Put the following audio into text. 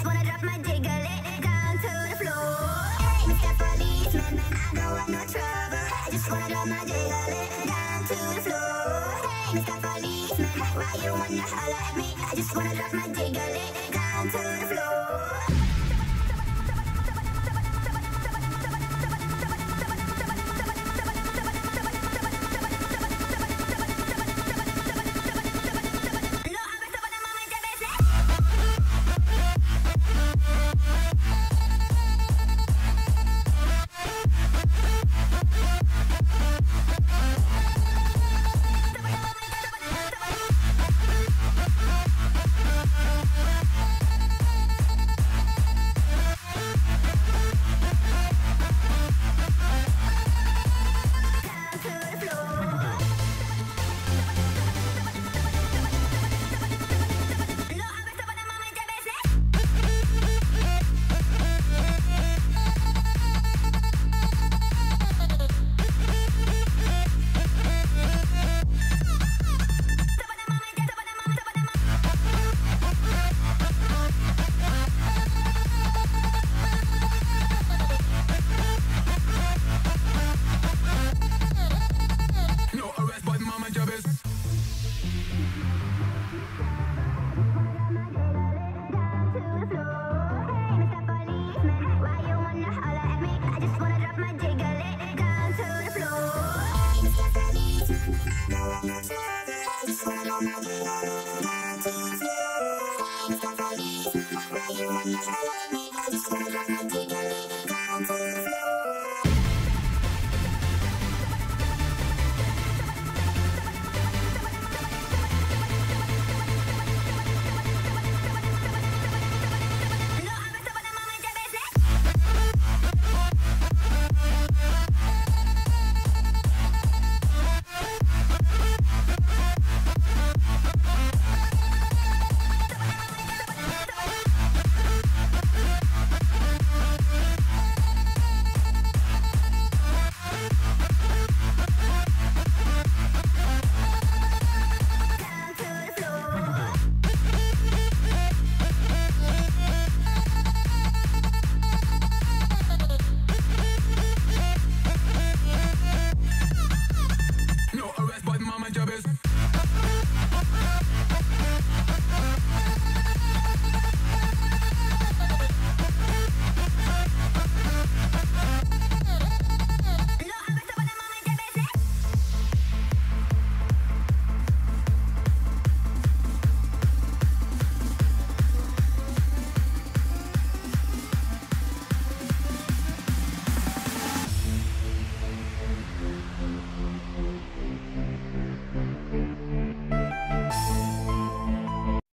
wanna drop my diggly down to the floor. Hey, Mr. Policeman, I don't want no trouble. I just wanna drop my diggly down to the floor. Hey, Mr. Policeman, why you wanna holler at me? I just wanna drop my diggly down to the floor.